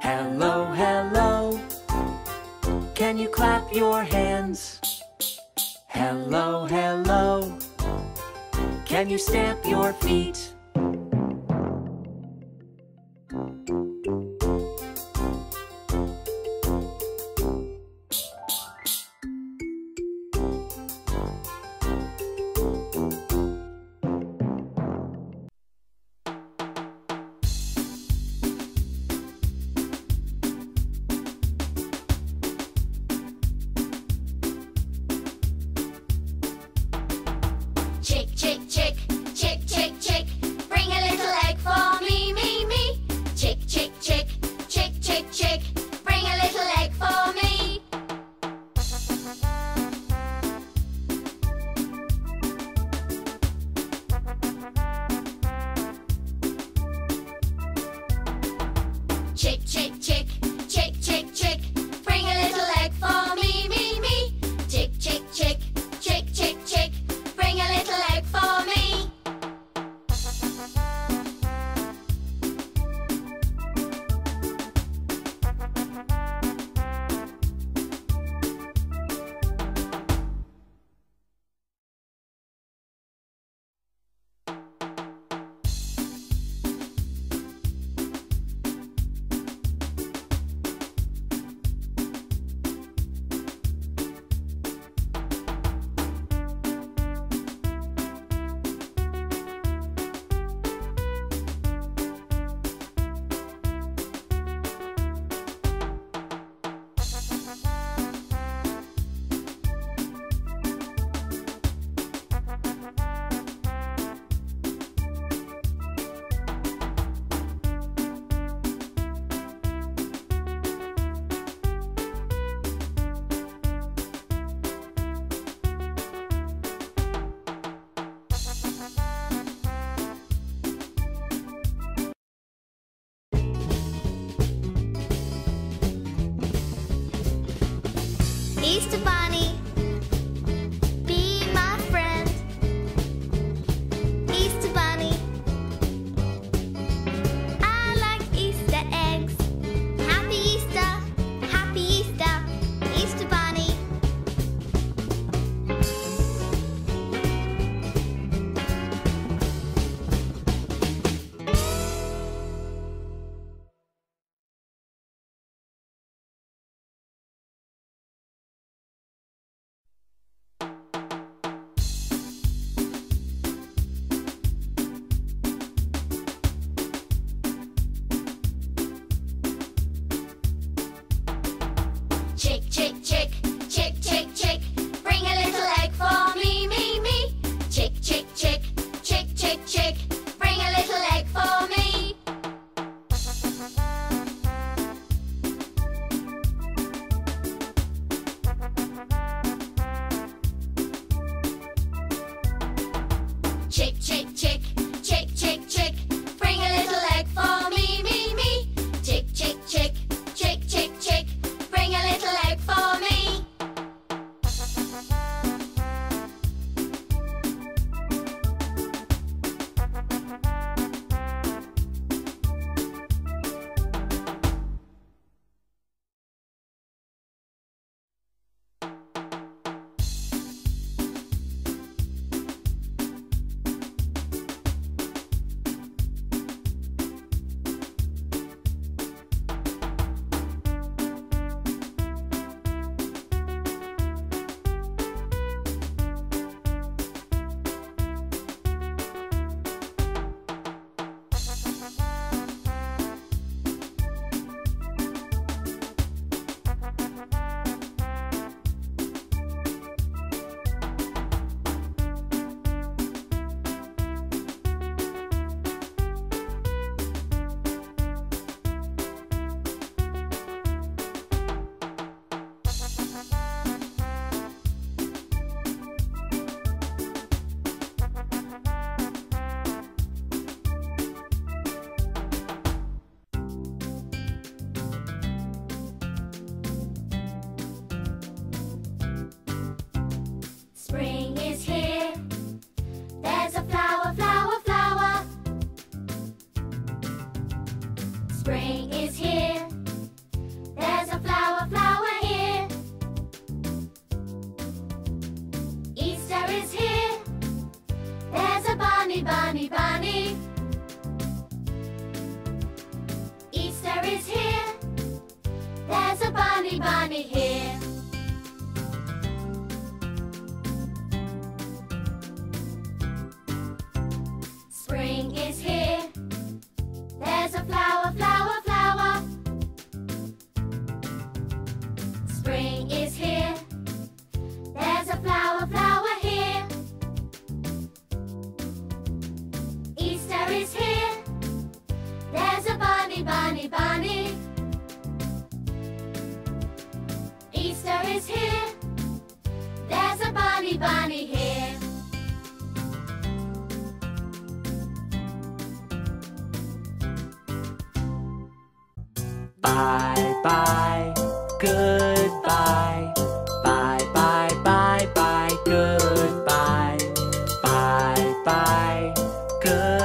Hello, hello. Can you clap your hands? Hello, hello. Can you stamp your feet? Chick, chick, chick, chick, chick, chick. Bring a little egg for me, me, me. Chick, chick, chick, chick, chick, chick. Bring a little egg for me. Chick, chick, chick, chick, chick, chick. Bring a little egg for me, me, me. Chick, chick, chick, chick, chick, chick. Bring a little egg for me. Easter Bunny, be my friend. Easter Bunny, I like Easter eggs. Happy Easter, Easter Bunny. Chick, chick, chick, chick, chick, chick. Bring a little egg for me, me, me. Chick, chick, chick, chick, chick, chick. Bring a little egg for me. Chick, chick, chick, chick, chick, chick. Bring a little egg for me, me, me. Chick, chick, chick, chick, chick, chick. Bring a little egg for me. Spring is here. There's a flower, flower, flower. Spring is here. is here. There's a bunny, bunny here. Spring is here. There's a flower, flower, flower. Spring is here. There's a flower, flower here. Easter is here. There's a bunny, bunny, bunny. Easter is here. There's a bunny, bunny here. Bye bye, goodbye. Bye bye bye bye, goodbye. Bye bye, goodbye.